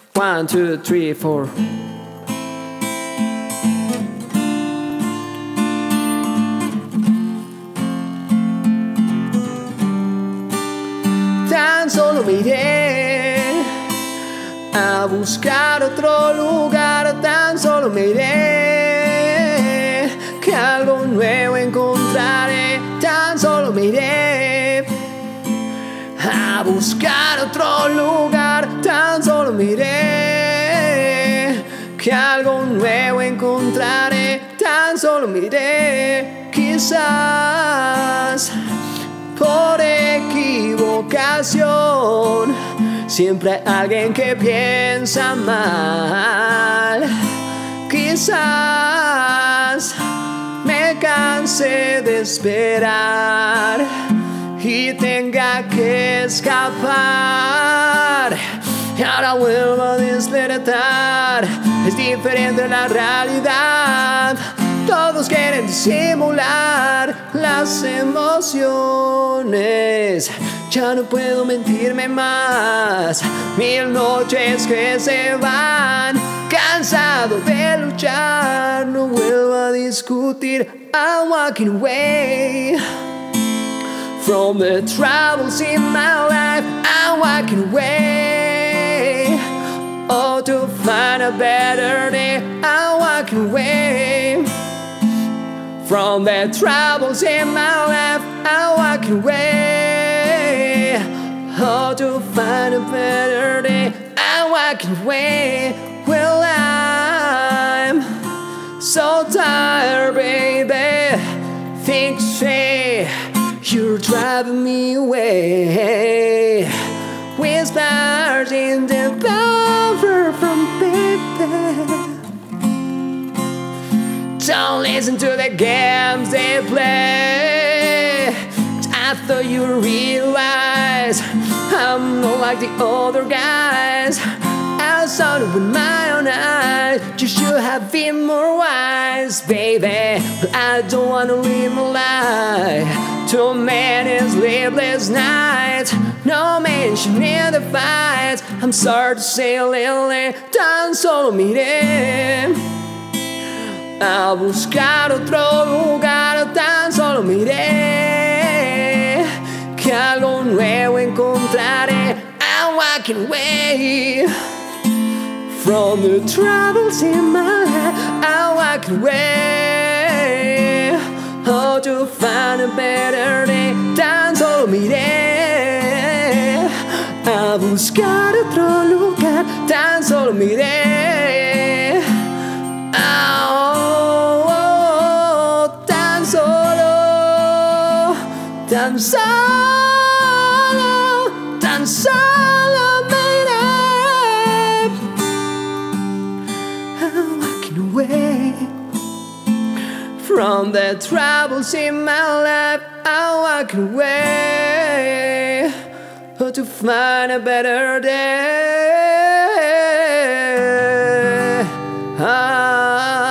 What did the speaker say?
1, 2, 3, 4. Tan solo me iré a buscar otro lugar, tan solo me iré, que algo nuevo encontraré, tan solo me iré a buscar otro lugar, tan solo me iré, que algo nuevo encontraré, tan solo me iré, quizás por equivocación. Siempre hay alguien que piensa mal. Quizás me canse de esperar y tenga que escapar. Y ahora vuelvo a despertar. Es diferente la realidad. Todos quieren disimular las emociones. Ya no puedo mentirme más. 1000 noches que se van. Cansado de luchar. No vuelvo a discutir. I'm walking away from the troubles in my life. I'm walking away. Oh, to find a better day. I'm walking away from the troubles in my life. I'm walking away. Oh, to find a better day. I'm walking away. Well, I'm so tired, baby. Think say you're driving me away. Whispers in the power from baby. Don't listen to the games they play. I thought you realized I'm not like the other guys. I saw it with my own eyes. You should have been more wise, baby. But I don't wanna live my life. Too many sleepless nights. No mention in the fights. I'm sorry to say, Lily, tan solo miré a buscar otro lugar, tan solo miré, que algo nuevo encontraré. I'm walking away from the troubles in my life. I'm walking away, oh, to find a better day. Tan solo miré a buscar otro lugar, tan solo miré. Tan solo miré. I'm walking away from the troubles in my life. I'm walking away to find a better day.